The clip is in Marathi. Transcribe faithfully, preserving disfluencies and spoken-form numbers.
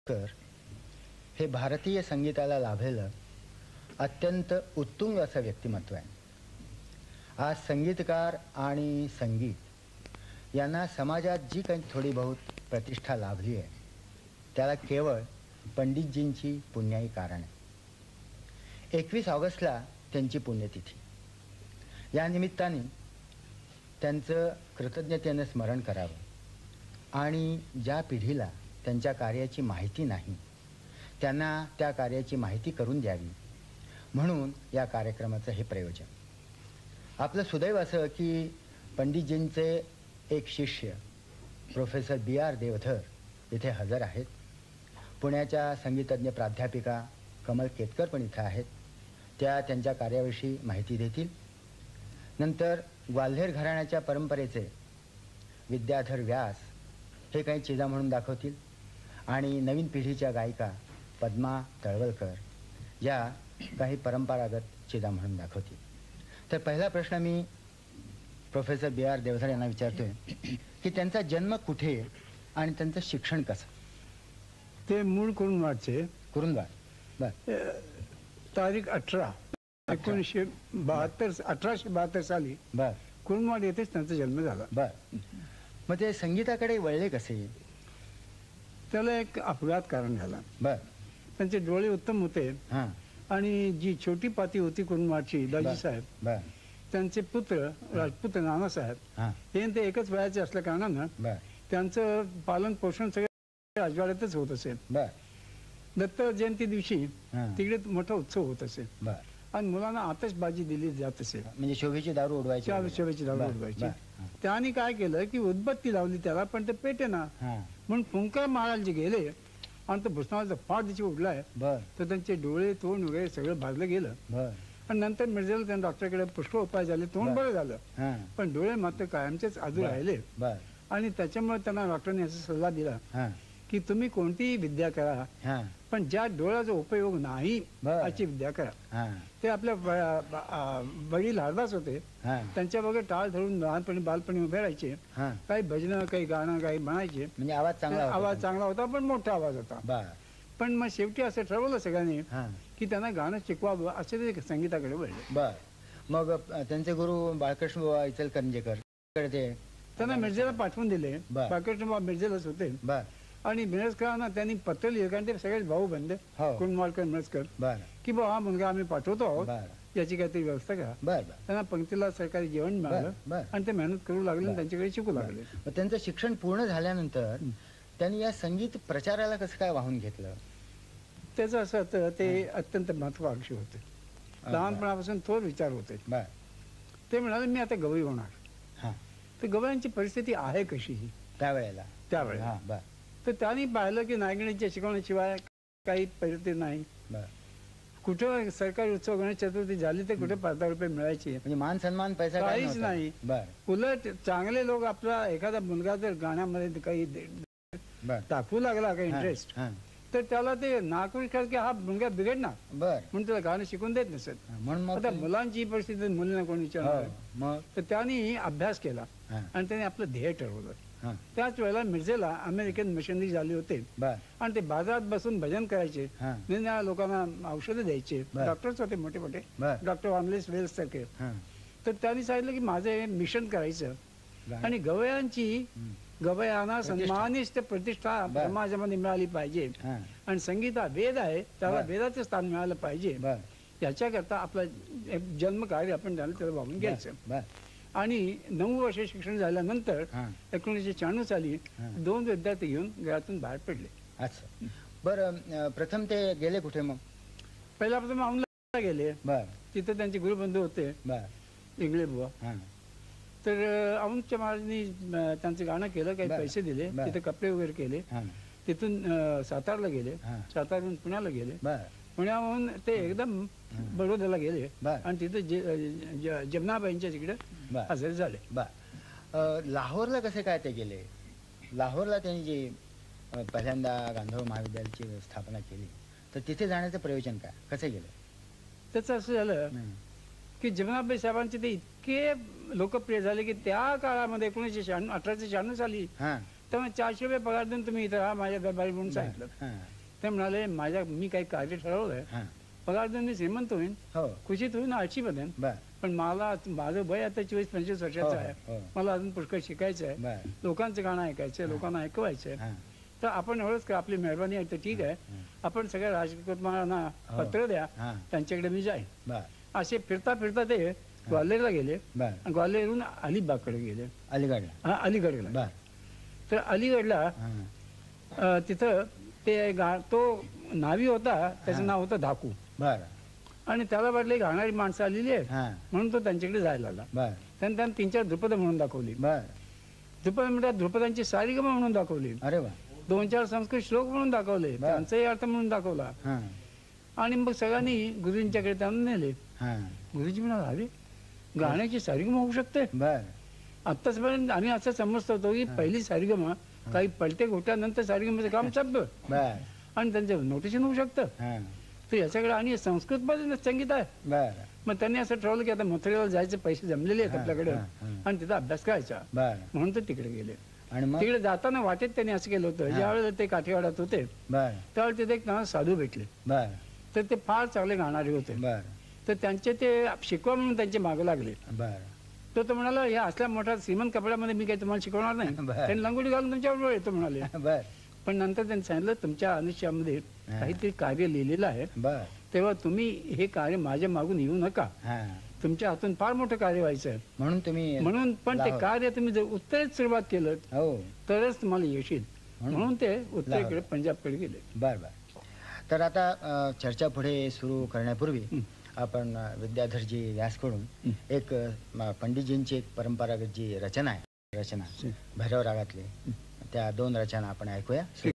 तर हे भारतीय संगीताला लाभलेलं अत्यंत उत्तुंग असं व्यक्तिमत्व आहे. आज संगीतकार आणि संगीत यांना समाजात जी काही थोडी बहुत प्रतिष्ठा लाभली आहे त्याला केवळ पंडितजींची पुण्याई कारण आहे. एकवीस ऑगस्टला त्यांची पुण्यतिथी. या निमित्ताने त्यांचं कृतज्ञतेनं स्मरण करावं आणि ज्या पिढीला त्यांच्या कार्याची माहिती नाही त्यांना त्या कार्याची माहिती करून द्यावी म्हणून या कार्यक्रमाचं हे प्रयोजन. आपलं सुदैव असं की पंडितजींचे एक शिष्य प्रोफेसर बी आर देवधर इथे हजर आहेत. पुण्याच्या संगीतज्ञ प्राध्यापिका कमल केतकर पण इथं आहेत. त्या त्यांच्या कार्याविषयी माहिती देतील. नंतर ग्वाल्हेर घराण्याच्या परंपरेचे विद्याधर व्यास हे काही चिजा म्हणून दाखवतील आणि नवीन पिढीच्या गायिका पद्मा तळवलकर या काही परंपरागत चिजा म्हणून दाखवतील. तर पहिला प्रश्न मी प्रोफेसर बी आर देवधर यांना विचारतोय की त्यांचा जन्म कुठे आणि त्यांचं शिक्षण कसं. ते मूळ कुरुंदवाडचे. कुरुंदवाड. बर. तारीख अठरा एकोणीसशे बहात्तर अठराशे बहात्तर साली बर कुरुंदवाड येथेच त्यांचा जन्म झाला. बर. मग ते संगीताकडे वळले कसे. त्याला एक अपघात कारण झाला. बर. त्यांचे डोळे उत्तम होते हां आणि जी छोटी पाती होती कुरुंदवाडची दाजी साहेब बर त्यांचे पुत्र राजपूत नानासाहेब हां हे ते एकच वयाचे असल्या कारणानं बर त्यांचं पालन पोषण सगळं राजवाड्यातच होत असेल. बर. दत्त जयंती दिवशी हां तिकडे मोठा उत्सव होत असेल बर. आणि मुलांना आतषबाजी दिली जात असेल. म्हणजे शोभेची दारू उडवायची. चार शोभेची दारू उडवायची. त्याने काय केलं की उदबत्ती लावली त्याला पण ते पेटे ना म्हणून फुंकर महाराज जे गेले आणि तो भुसनाचा फाट दिवशी उडलाय बर तर त्यांचे डोळे तोंड वगैरे सगळं भाजलं गेलं. बर. आणि नंतर मिर्झेला त्यांना डॉक्टरकडे पुष्कळ उपाय झाले. तोंड बरं झालं हां पण डोळे मात्र कायमचेच आजू राहिले. बर. आणि त्याच्यामुळे त्यांना डॉक्टरने असा सल्ला दिला हां की तुम्ही कोणतीही विद्या करा हां पण ज्या डोळ्याचा उपयोग नाही बर. अशी विद्या करा. हां ते आपल्या व- आ- वडील हरदास होते हां त्यांच्या वगैरे टाळ धरून लहानपणी बालपणी उभे राहायचे. हां काही भजनं काही गाणं काही म्हणायचे. म्हणजे आवाज चांगला होता. आवाज चांगला होता पण मोठा आवाज होता. बर. पण मग शेवटी असं ठरवलं सगळ्यांनी हां की त्यांना गाणं शिकवावं असे ते संगीताकडे वळले. बर. मग अ, त्यांचे गुरु बाळकृष्ण बुवा इचलकरंजीकर ते त्यांना मिर्झेला पाठवून दिले. बर. बाळकृष्ण बाबा मिर्झेलाच होते बर आणि मिरजकरांना त्यांनी पत्र लिहिलं कारण ते सगळेच भाऊ बनले हो. कुंडमालकर मिरजकर बर की बाबा हा मुलगा आम्ही पाठवतो आहोत बर याची काहीतरी व्यवस्था करा. बर बर त्यांना पंक्तीला सरकारी जेवण मिळालं बर. आणि ते मेहनत करू लागले आणि बर. त्यांच्याकडे शिकू लागले. मग त्यांचं शिक्षण पूर्ण झाल्यानंतर त्यांनी या संगीत प्रचाराला कसं काय वाहून घेतलं. त्याचं असं होतं ते अत्यंत महत्वाकांक्षी होते. लहानपणापासून थोर विचार होते. बर. ते म्हणाले मी आता गवई होणार. हां तर गवयांची परिस्थिती आहे कशी ही त्यावेळेला त्यावेळेला. हां बर तर त्यांनी पाहिलं की नायगणीच्या शिकवण्याशिवाय काही परिस्थिती नाही. बर. कुठं सरकारी उत्सव गणेश चतुर्थी झाली तर कुठे पाच दहा रुपये मिळायचे म्हणजे मान सन्मान पैसा काही काहीच नव्हता. नाही. बर उलट चांगले लोक आपला एखादा मुलगा जर गाण्यामध्ये काही दे- बर दाखवू लागला काही इंटरेस्ट हां तर त्याला ते नाकूर करत की हा मुलगा बिघडणार बर म्हणून त्याला गाणं शिकून देत नसत. म्हणून मग आता मुलांची परिस्थिती मुलींना कोणी विचारणार. हो. मग तर त्यांनी अभ्यास केला हां आणि त्याने आपलं ध्येय ठरवलं. हां त्याच वेळेला मिर्झेला अमेरिकन मिशनरी झाली होते बर आणि ते बाजारात बसून भजन करायचे. हां निरनिराळ्या लोकांना औषधं द्यायचे. बर. डॉक्टर्स होते मोठे मोठे बर डॉक्टर वामलेस वेल्स सारखे. हां तर त्यांनी सांगितलं की माझं हे मिशन करायचं बर. आणि गवयांची हं. गवयांना सन्मानिष्ठ प्रतिष्ठा बर. समाजामध्ये मिळाली पाहिजे हां आणि संगीत हा वेद आहे त्याला बर. वेदाचं स्थान मिळालं पाहिजे बर याच्याकरता आपलं एक जन्मकार्य आपण त्याला त्याला वाहून घ्यायचं. बर आणि नऊ वर्ष शिक्षण झाल्यानंतर हां एकोणीसशे शहाण्णव साली हां. दोन विद्यार्थी घेऊन घरातून बाहेर पडले. अच्छा. बरं अ, प्रथम ते गेले कुठे मग. पहिला प्रथम औंधला गेले. बर तिथे त्यांचे गुरुबंधू होते बर इंगळे बुवा. हां तर औंधच्या महाराजांनी अं, त्यांचं गाणं केलं काही बर. पैसे दिले बर. तिथे कपडे वगैरे केले. हां तिथून अं, सातारला गेले. हां सातारहून पुण्याला गेले. बर पुण्याहून ते एकदम बडोद्याला गेले बर आणि तिथे जे- ज- जमनाबाईंच्या तिकडे बर हजर झाले. बर. अ, लाहोरला कसे काय ते गेले. लाहोरला त्यांनी जी अ, पहिल्यांदा गांधर्व महाविद्यालयाची स्थापना केली तर तिथे जाण्याचं प्रयोजन काय कसे गेले. त्याचं असं झालं हं. की जमनाबाई साहेबांचे ते इतके लोकप्रिय झाले की त्या काळामध्ये एकोणीसशे शहाण्णव अठराशे शहाण्णव साली हां तेव्हा चारशे रुपये पगार देऊन तुम्ही इथं हा माझ्या दरबारी म्हणून बर. सांगितलं. हां ते म्हणाले माझ्या मी काही कार्य ठरवलंय, हां पगार देऊन मी श्रीमंत होईन, हो खुशीत होईन, आळशी बनेन, बर पण मला माझं वय आता चोवीस पंचवीस वर्षाचं हो, आहे, हो. मला अजून पुष्कळ शिकायचं आहे, बर लोकांचं गाणं ऐकायचं आहे, लोकांना ऐकवायचं आहे. हां तर आपण एवढंच का आपली मेहरबानी आहे तर ठीक आहे, आपण सगळ्या राजकुटुंबांना हो. पत्र द्या, हां त्यांच्याकडे मी जाईन. बर असे फिरता फिरता ते ग्वाल्हेरला गेले, बर आणि ग्वाल्हेरहून अलिबागकडे गेले, अलीगडला हा अलीगडला. बर तर अलीगडला हां अ, तिथं ते गा तो नावी होता, त्याचं नाव होतं धाकू, बर आणि त्याला वाटले गाणारी माणसं आलेली आहेत हां म्हणून तो त्यांच्याकडे जायला लागला. बर त्यानं त्यानं तीन चार ध्रुपद म्हणून दाखवली, बर ध्रुपद म्हणतात ध्रुपदांची सारिगमा म्हणून दाखवली, अरे वा दोन चार संस्कृत श्लोक म्हणून दाखवले, बर. त्यांचाही अर्थ म्हणून दाखवला. हां आणि मग सगळ्यांनी गुरुजींच्याकडे त्यांना नेले. हां गुरुजी म्हणाले अरे गाण्याची सारिगमा होऊ शकते. बर आत्ताचपर्यंत आम्ही असं समजत होतो की पहिली सारिगमा काही पलटे घोट्यानंतर सारिगमेचं काम संपलं बर आणि त्यांचं नोटेशन होऊ शकतं. हां तर याच्याकडे आणि संस्कृतमध्ये संगीत आहे. बर मग त्यांनी असं ठरवलं की आता मथुरेला जायचे पैसे जमलेले आहेत हां, आपल्याकडे, हां, हां. आणि तिथं अभ्यास करायचा, बर म्हणून ते तिकडे गेले. आणि मग तिकडे जाताना वाटेत त्यांनी असं केलं होतं, ज्यावेळेला ते काठीवाड्यात होते बर त्यावेळेला तिथे एक त्यांना साधू भेटले. बर तर ते फार चांगले गाणारे होते. बर तर त्यांचे ते शिकवा म्हणून त्यांचे मागे लागले. बर तो तो म्हणाला या असल्या मोठ्या श्रीमंत कपड्यामध्ये मी काही तुम्हाला शिकवणार नाही, बरं. त्यांनी लंगोटी घालून तुमच्याबरोबर येतो म्हणाले. बर पण नंतर त्यांनी सांगितलं तुमच्या आयुष्यामध्ये काहीतरी कार्य लिहिलेलं आहे, बर तेव्हा तुम्ही हे कार्य माझ्या मागून येऊ नका, हां तुमच्या हातून फार मोठं कार्य व्हायचं आहे. म्हणून तुम्ही म्हणून पण ते लाहोर. कार्य तुम्ही जर उत्तरेत सुरुवात केलं हो तरच तुम्हाला यश येईल, म्हणून? म्हणून ते उत्तरेकडे लाहोर. पंजाबकडे गेले. बर बर तर आता अ, चर्चा पुढे सुरू करण्यापूर्वी हं. आपण अ, विद्याधरजी व्यासकडून हं. एक अ, म- पंडितजींची एक परंपरागत जी रचना आहे, रचना भैरव रागातली, त्या दोन रचना आपण ऐकूया.